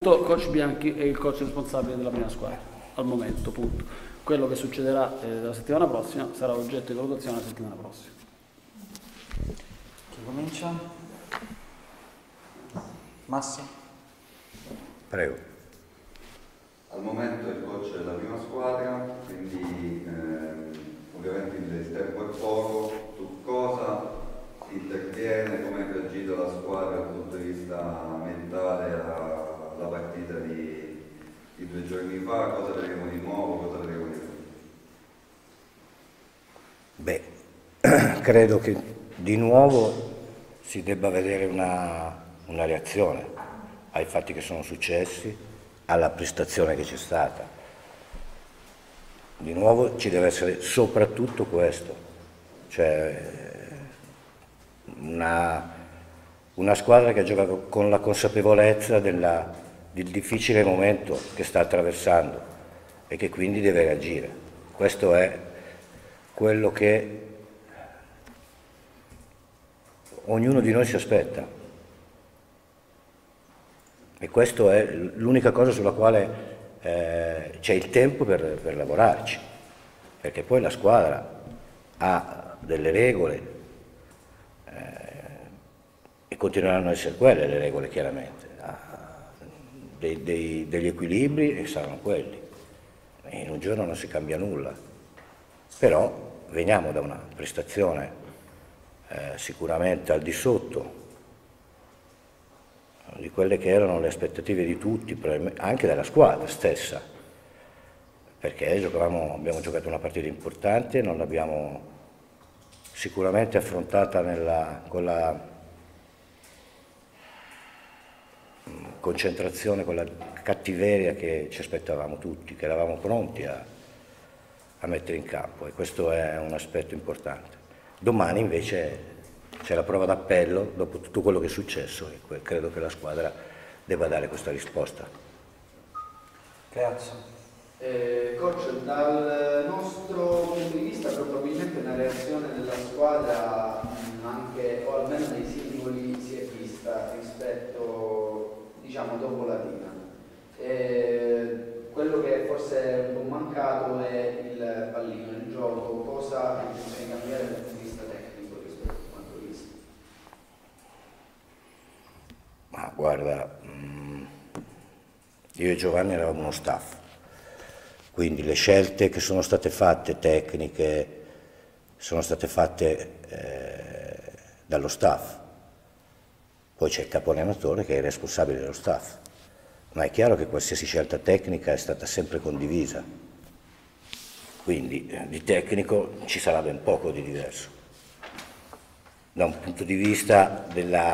Coach Bianchi è il coach responsabile della prima squadra, al momento, punto. Quello che succederà la settimana prossima sarà oggetto di valutazione la settimana prossima. Chi comincia? Massa? Prego. Al momento è il coach della prima squadra, quindi ovviamente il tempo è poco. Su cosa si interviene, come ha reagito la squadra dal punto di vista mentale alla partita di 2 giorni fa, cosa vedremo di nuovo, cosa vedremo di più? Beh, credo che di nuovo si debba vedere una reazione ai fatti che sono successi, alla prestazione che c'è stata. Di nuovo ci deve essere soprattutto questo, cioè una squadra che ha giocato con la consapevolezza del difficile momento che sta attraversando e che quindi deve reagire. Questo è quello che ognuno di noi si aspetta e questa è l'unica cosa sulla quale c'è il tempo per lavorarci, perché poi la squadra ha delle regole e continueranno ad essere quelle le regole, chiaramente, degli equilibri e saranno quelli. In un giorno non si cambia nulla, però veniamo da una prestazione sicuramente al di sotto di quelle che erano le aspettative di tutti, anche della squadra stessa, perché abbiamo giocato una partita importante, non l'abbiamo sicuramente affrontata con la concentrazione, con la cattiveria che ci aspettavamo tutti, che eravamo pronti a mettere in campo, e questo è un aspetto importante. Domani invece c'è la prova d'appello dopo tutto quello che è successo e credo che la squadra debba dare questa risposta. Grazie. Coach, dal nostro punto di vista probabilmente una reazione della squadra anche, o almeno nei singoli, si è vista rispetto, diciamo, dopo la Latina. Quello che forse è un po' mancato è il pallino, il gioco. Cosa ha intenzione di cambiare dal punto di vista tecnico rispetto a quanto visto? Ma guarda, io e Giovanni eravamo uno staff, quindi le scelte che sono state fatte tecniche sono state fatte dallo staff. Poi c'è il capo allenatore che è il responsabile dello staff, ma è chiaro che qualsiasi scelta tecnica è stata sempre condivisa, quindi di tecnico ci sarà ben poco di diverso. Da un punto di vista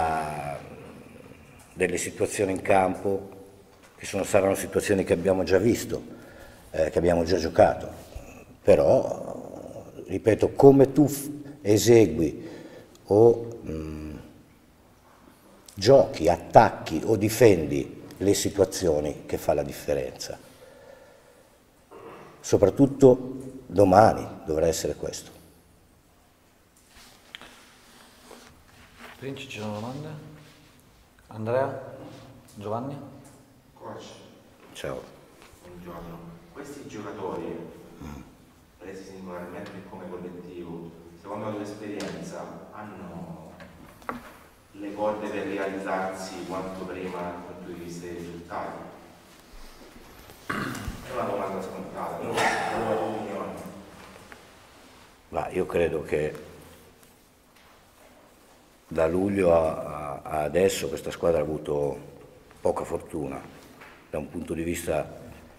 delle situazioni in campo, che saranno situazioni che abbiamo già visto, che abbiamo già giocato, però, ripeto, come tu esegui o giochi, attacchi o difendi le situazioni che fa la differenza. Soprattutto domani dovrà essere questo. Princi, ci sono domande? Andrea? Giovanni? Coach, Ciao. buongiorno. Questi giocatori, presi singolarmente e come collettivo, secondo l'esperienza, hanno le corde per realizzarsi quanto prima dal punto di vista dei risultati? È una domanda scontata, però la tua opinione. Ma io credo che da luglio a adesso questa squadra ha avuto poca fortuna da un punto di vista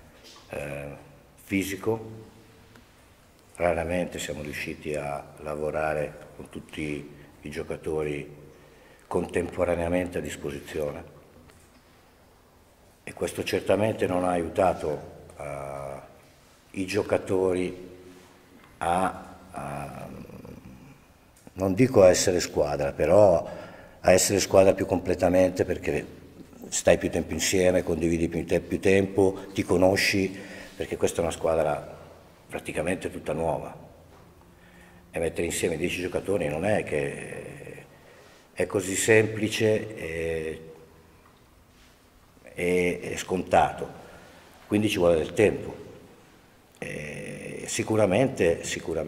fisico. Raramente siamo riusciti a lavorare con tutti i giocatori contemporaneamente a disposizione e questo certamente non ha aiutato i giocatori non dico a essere squadra, però a essere squadra più completamente, perché stai più tempo insieme, condividi più tempo, ti conosci, perché questa è una squadra praticamente tutta nuova e mettere insieme 10 giocatori non è che è così semplice è scontato, quindi ci vuole del tempo. Sicuramente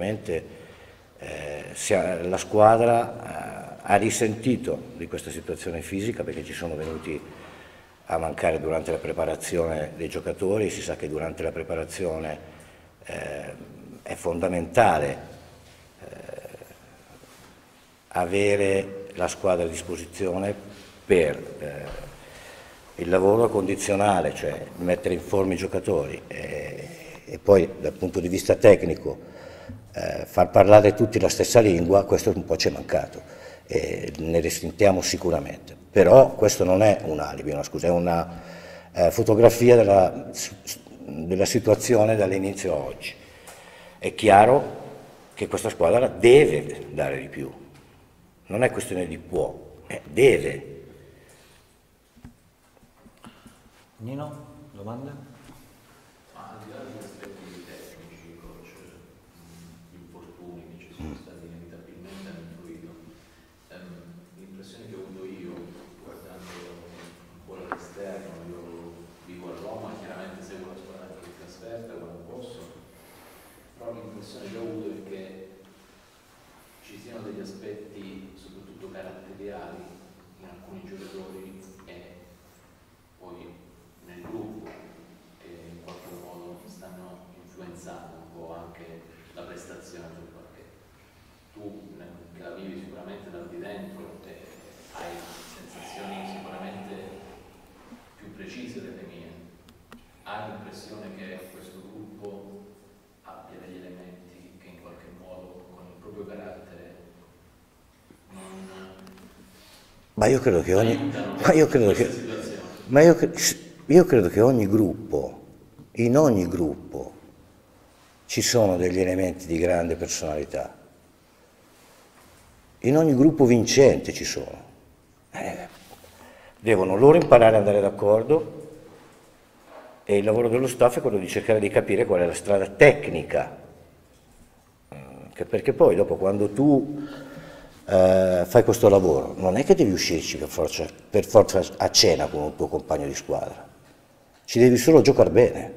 la squadra ha risentito di questa situazione fisica, perché ci sono venuti a mancare durante la preparazione dei giocatori. Si sa che durante la preparazione è fondamentale avere la squadra a disposizione per il lavoro condizionale, cioè mettere in forma i giocatori, e poi dal punto di vista tecnico far parlare tutti la stessa lingua. Questo un po' ci è mancato, ne risentiamo sicuramente, però questo non è un alibi, una scusa, è una fotografia della situazione dall'inizio a oggi. È chiaro che questa squadra deve dare di più, non è questione di può, deve. Nino, domande? Ma al di là degli aspetti tecnici, coach, gli infortuni che ci sono stati inevitabilmente hanno influito, l'impressione che ho avuto io, guardando un po' dall'esterno, io vivo a Roma, chiaramente seguo la squadra anche in trasferta quando posso, però l'impressione che ho avuto è che ci siano degli aspetti, soprattutto caratteriali, in alcuni giocatori e poi nel gruppo, che in qualche modo stanno influenzando un po' anche la prestazione sul parquet. Tu che la vivi sicuramente da di dentro hai sensazioni sicuramente più precise delle mie. Hai l'impressione che questo gruppo abbia degli elementi che in qualche modo con il proprio carattere non Ma io credo che ogni gruppo, in ogni gruppo, ci sono degli elementi di grande personalità. In ogni gruppo vincente ci sono. Devono loro imparare ad andare d'accordo, e il lavoro dello staff è quello di cercare di capire qual è la strada tecnica. Perché poi dopo, quando tu fai questo lavoro, non è che devi uscirci per forza a cena con un tuo compagno di squadra, ci devi solo giocare bene.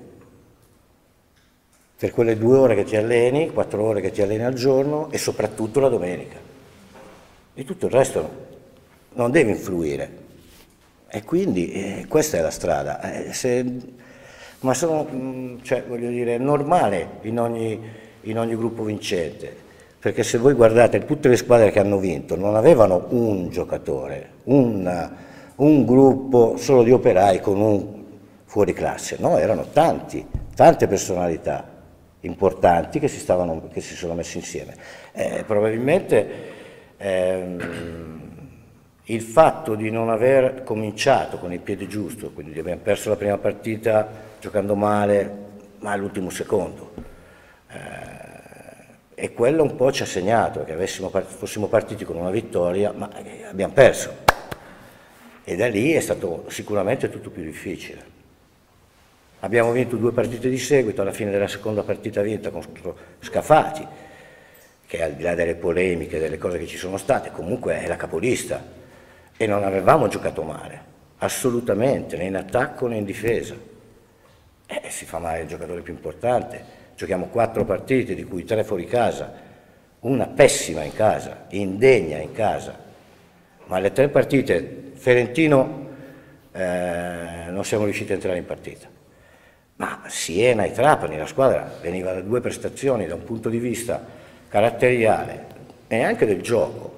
Per quelle 2 ore che ti alleni, 4 ore che ti alleni al giorno, e soprattutto la domenica. E tutto il resto non deve influire. E quindi questa è la strada. Ma voglio dire, è normale in ogni gruppo vincente. Perché se voi guardate tutte le squadre che hanno vinto, non avevano un giocatore, un gruppo solo di operai con un fuoriclasse, no, erano tante personalità importanti che si sono messi insieme. Probabilmente il fatto di non aver cominciato con il piede giusto, quindi abbiamo perso la prima partita giocando male, ma all'ultimo secondo, e quello un po' ci ha segnato, che fossimo partiti con una vittoria, ma abbiamo perso, e da lì è stato sicuramente tutto più difficile. Abbiamo vinto 2 partite di seguito, alla fine della seconda partita vinta contro Scafati, che al di là delle polemiche, delle cose che ci sono state, comunque è la capolista, e non avevamo giocato male, assolutamente, né in attacco né in difesa. Si fa male il giocatore più importante. Giochiamo 4 partite, di cui 3 fuori casa, una pessima in casa, indegna in casa, ma le 3 partite Ferentino non siamo riusciti a entrare in partita. Ma Siena e Trapani, la squadra veniva da 2 prestazioni da un punto di vista caratteriale e anche del gioco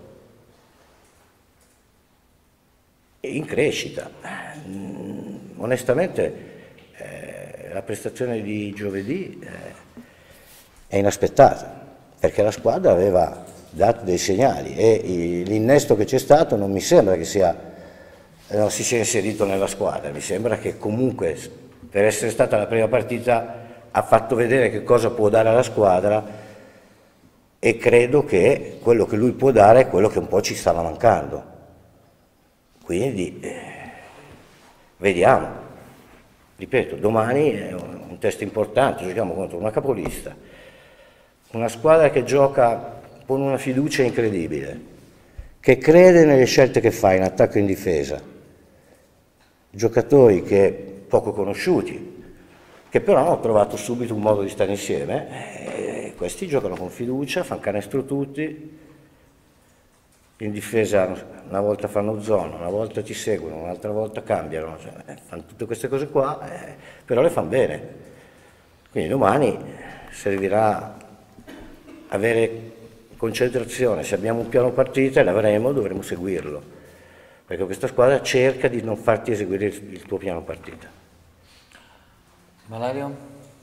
in crescita. Onestamente la prestazione di giovedì è inaspettata, perché la squadra aveva dato dei segnali, e l'innesto che c'è stato non mi sembra che non si sia inserito nella squadra. Mi sembra che comunque, per essere stata la prima partita, ha fatto vedere che cosa può dare alla squadra, e credo che quello che lui può dare è quello che un po' ci stava mancando. Quindi vediamo. Ripeto, domani è un test importante, giochiamo contro una capolista, una squadra che gioca con una fiducia incredibile, che crede nelle scelte che fa in attacco e in difesa. giocatori poco conosciuti, che però hanno trovato subito un modo di stare insieme, questi giocano con fiducia, fanno canestro tutti, in difesa una volta fanno zona, una volta ti seguono, un'altra volta cambiano, cioè, fanno tutte queste cose qua, però le fanno bene. Quindi domani servirà avere concentrazione, se abbiamo un piano partita e l'avremo, dovremo seguirlo, perché questa squadra cerca di non farti eseguire il tuo piano partita. Valerio?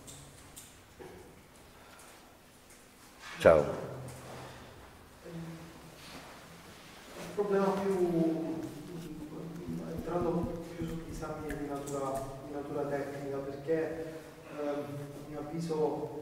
Ciao. Il problema entrando più sugli esami di natura tecnica, perché a mio avviso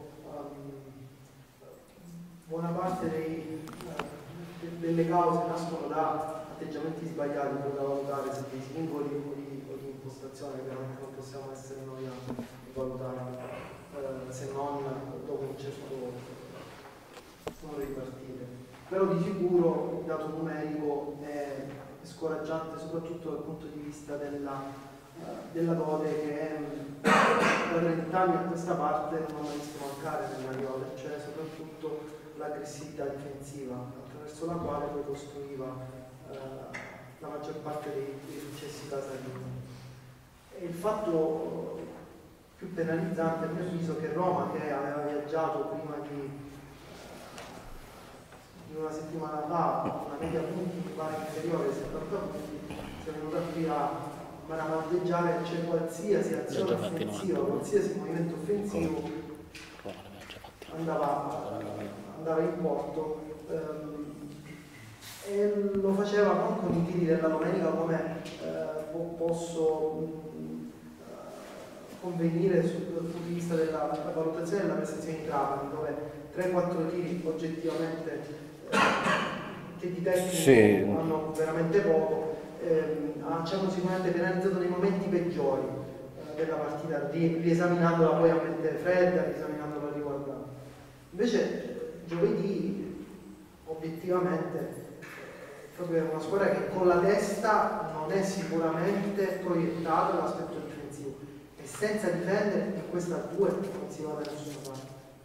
buona parte delle cause nascono da atteggiamenti sbagliati, poi da valutare se dei singoli o di impostazione, chiaramente non possiamo essere noi a valutare se non dopo un certo numero di partite. Però di sicuro il dato numerico è scoraggiante, soprattutto dal punto di vista della Dode, che da 30 anni a questa parte non ho mai visto mancare nella Dode, cioè soprattutto l'aggressività difensiva, attraverso la quale poi costruiva la maggior parte dei successi casalini. E il fatto più penalizzante a mio avviso che Roma, che aveva viaggiato prima di una settimana fa, una media punti mi pare inferiore ai 70 punti, si è venuta qui a maramaldeggiare, cioè qualsiasi azione offensiva, qualsiasi movimento offensivo andava in porto, e lo faceva non con i tiri della domenica come posso convenire dal punto di vista della valutazione della prestazione di Trapani, dove 3-4 tiri oggettivamente che di tecnico hanno veramente poco, ci hanno sicuramente penalizzato nei momenti peggiori della partita, riesaminandola poi a mente fredda, riesaminandola riguardando. Invece giovedì obiettivamente proprio è una squadra che con la testa non è sicuramente proiettata all'aspetto difensivo, e senza difendere in questa 2 non si va da nessuna parte.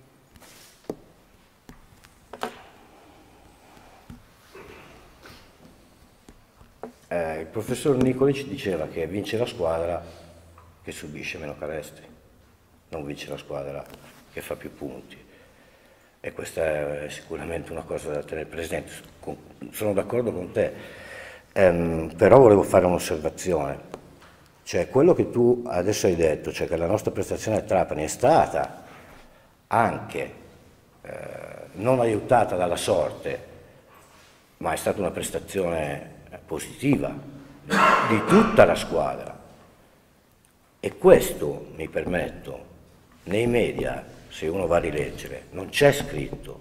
Il professor Nicolic diceva che vince la squadra che subisce meno canestri, non vince la squadra che fa più punti, e questa è sicuramente una cosa da tenere presente. Sono d'accordo con te, però volevo fare un'osservazione, cioè quello che tu adesso hai detto, cioè che la nostra prestazione a Trapani è stata anche non aiutata dalla sorte, ma è stata una prestazione positiva di tutta la squadra, e questo, mi permetto, nei media, se uno va a rileggere, non c'è scritto,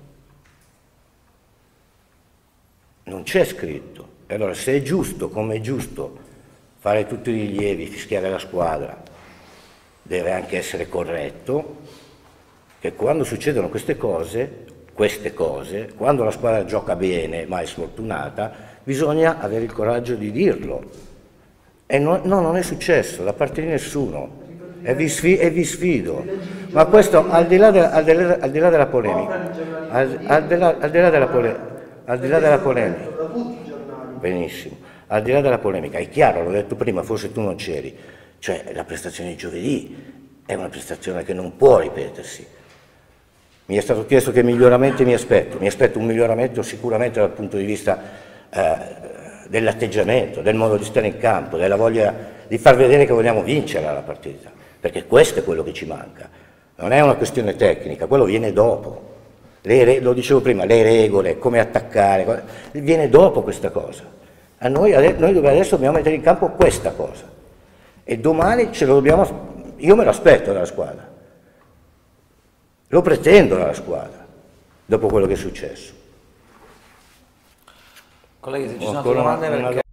non c'è scritto. E allora, se è giusto, come è giusto fare tutti i rilievi, fischiare la squadra, deve anche essere corretto che quando succedono queste cose, quando la squadra gioca bene ma è sfortunata, bisogna avere il coraggio di dirlo. E no, non è successo da parte di nessuno, e vi sfido. Ma questo al di là della polemica, al di là della polemica, benissimo, al di là della polemica, è chiaro, l'ho detto prima, forse tu non c'eri, cioè la prestazione di giovedì è una prestazione che non può ripetersi. Mi è stato chiesto che miglioramenti mi aspetto un miglioramento sicuramente dal punto di vista dell'atteggiamento, del modo di stare in campo, della voglia di far vedere che vogliamo vincere la partita, perché questo è quello che ci manca, non è una questione tecnica, quello viene dopo, lo dicevo prima, le regole, come attaccare, viene dopo questa cosa. A noi adesso dobbiamo mettere in campo questa cosa, e domani io me lo aspetto dalla squadra, lo pretendo dalla squadra, dopo quello che è successo. Colleghi, se ci sono altre domande, perché